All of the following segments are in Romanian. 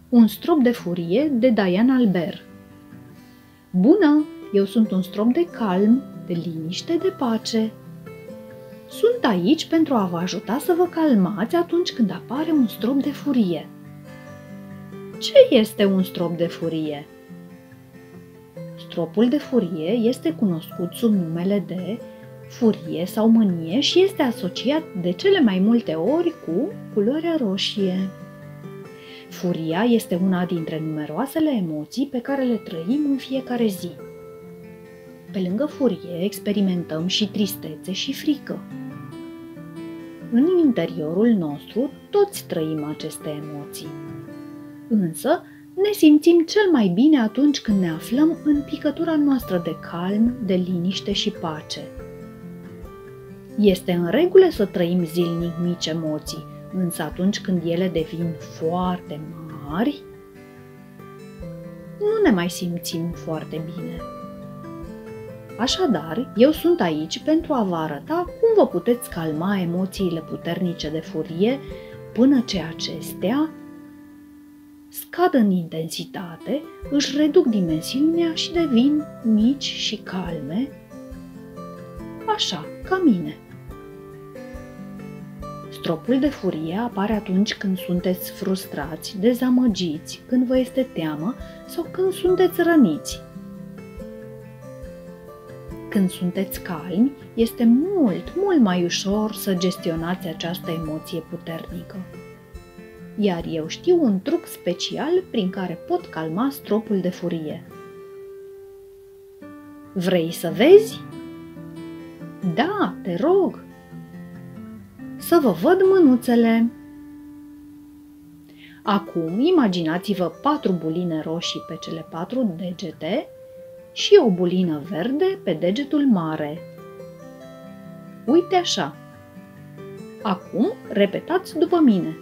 Un strop de furie de Diane Albert. Bună! Eu sunt un strop de calm, de liniște, de pace. Sunt aici pentru a vă ajuta să vă calmați atunci când apare un strop de furie. Ce este un strop de furie? Stropul de furie este cunoscut sub numele de furie sau mânie și este asociat de cele mai multe ori cu culoarea roșie. Furia este una dintre numeroasele emoții pe care le trăim în fiecare zi. Pe lângă furie experimentăm și tristețe și frică. În interiorul nostru toți trăim aceste emoții. Însă ne simțim cel mai bine atunci când ne aflăm în picătura noastră de calm, de liniște și pace. Este în regulă să trăim zilnic mici emoții, însă atunci când ele devin foarte mari, nu ne mai simțim foarte bine. Așadar, eu sunt aici pentru a vă arăta cum vă puteți calma emoțiile puternice de furie până ce acestea scad în intensitate, își reduc dimensiunea și devin mici și calme, așa, ca mine. Stropul de furie apare atunci când sunteți frustrați, dezamăgiți, când vă este teamă sau când sunteți răniți. Când sunteți calmi, este mult mai ușor să gestionați această emoție puternică. Iar eu știu un truc special prin care pot calma stropul de furie. Vrei să vezi? Da, te rog! Să vă văd mânuțele! Acum imaginați-vă 4 buline roșii pe cele 4 degete și o bulină verde pe degetul mare. Uite așa! Acum repetați după mine.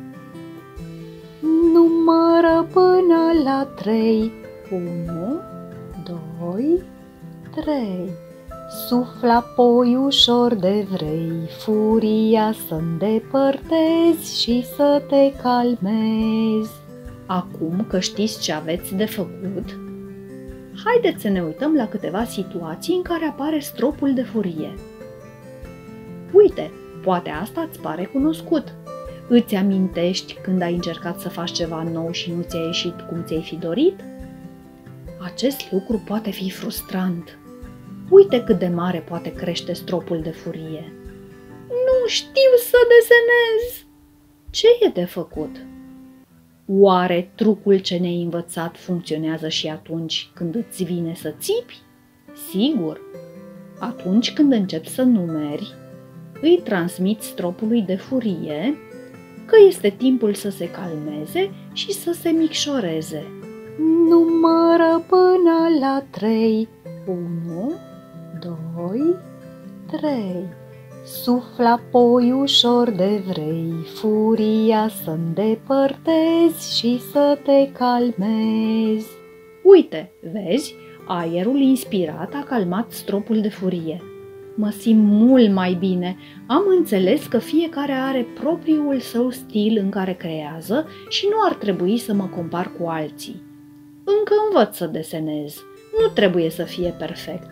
Numără până la 3. 1, 2, 3. Suflă apoi ușor de vrei, furia să îndepărtezi și să te calmezi. Acum că știți ce aveți de făcut, haideți să ne uităm la câteva situații în care apare stropul de furie. Uite, poate asta îți pare cunoscut. Îți amintești când ai încercat să faci ceva nou și nu ți-a ieșit cum ți-ai fi dorit? Acest lucru poate fi frustrant. Uite cât de mare poate crește stropul de furie. Nu știu să desenez! Ce e de făcut? Oare trucul ce ne-ai învățat funcționează și atunci când îți vine să țipi? Sigur! Atunci când începi să numeri, îi transmiți stropului de furie că este timpul să se calmeze și să se micșoreze. Numără până la 3. 1, 2, 3. Suflă apoi ușor de vrei, furia să îndepărtezi și să te calmezi. Uite, vezi, aerul inspirat a calmat stropul de furie. Mă simt mult mai bine. Am înțeles că fiecare are propriul său stil în care creează și nu ar trebui să mă compar cu alții. Încă învăț să desenez. Nu trebuie să fie perfect.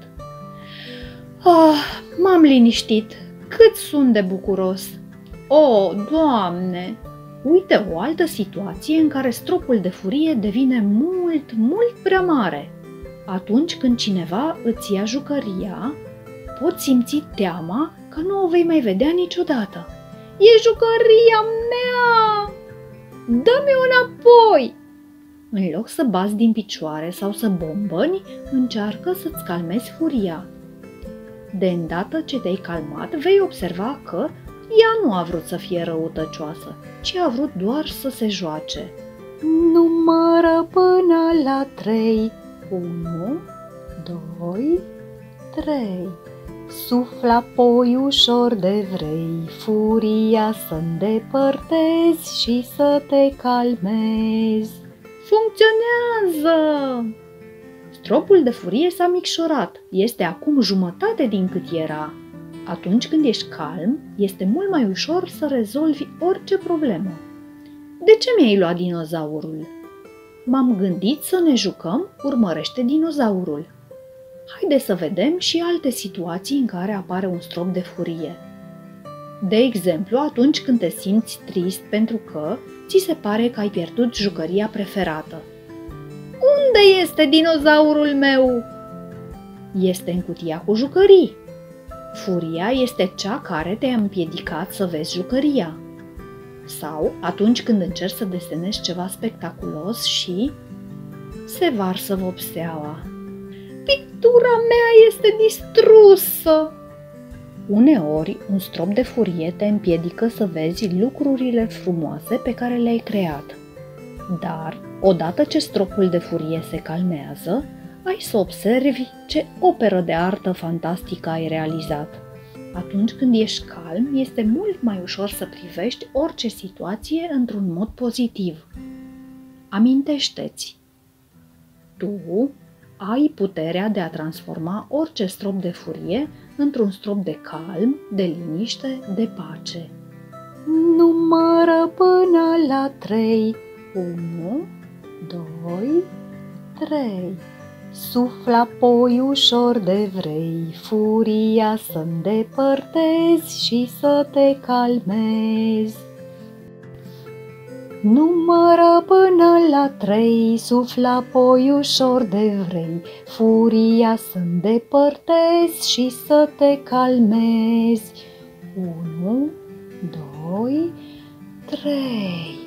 M-am liniștit. Cât sunt de bucuros! O, Doamne! Uite o altă situație în care stropul de furie devine mult prea mare. Atunci când cineva îți ia jucăria, poți simți teama că nu o vei mai vedea niciodată. E jucăria mea! Dă-mi-o înapoi! În loc să bați din picioare sau să bombăni, încearcă să-ți calmezi furia. De îndată ce te-ai calmat, vei observa că ea nu a vrut să fie răutăcioasă, ci a vrut doar să se joace. Numără până la 3. 1, 2, 3. Suflă apoi ușor de vrei, furia să îndepărtezi și să te calmezi. Funcționează! Stropul de furie s-a micșorat, este acum jumătate din cât era. Atunci când ești calm, este mult mai ușor să rezolvi orice problemă. De ce mi-ai luat dinozaurul? M-am gândit să ne jucăm, urmărește dinozaurul. Haide să vedem și alte situații în care apare un strop de furie. De exemplu, atunci când te simți trist pentru că ți se pare că ai pierdut jucăria preferată. Unde este dinozaurul meu? Este în cutia cu jucării. Furia este cea care te-a împiedicat să vezi jucăria. Sau atunci când încerci să desenezi ceva spectaculos și se varsă vopseaua. Pictura mea este distrusă! Uneori, un strop de furie te împiedică să vezi lucrurile frumoase pe care le-ai creat. Dar, odată ce stropul de furie se calmează, ai să observi ce operă de artă fantastică ai realizat. Atunci când ești calm, este mult mai ușor să privești orice situație într-un mod pozitiv. Amintește-ți! Tu ai puterea de a transforma orice strop de furie într-un strop de calm, de liniște, de pace. Numără până la 3. 1, 2, 3. Suflă apoi ușor de vrei, furia să îndepărtezi și să te calmezi. Numără până la 3, suflă apoi ușor de vrei, furia să îndepărtezi și să te calmezi. 1, 2, 3.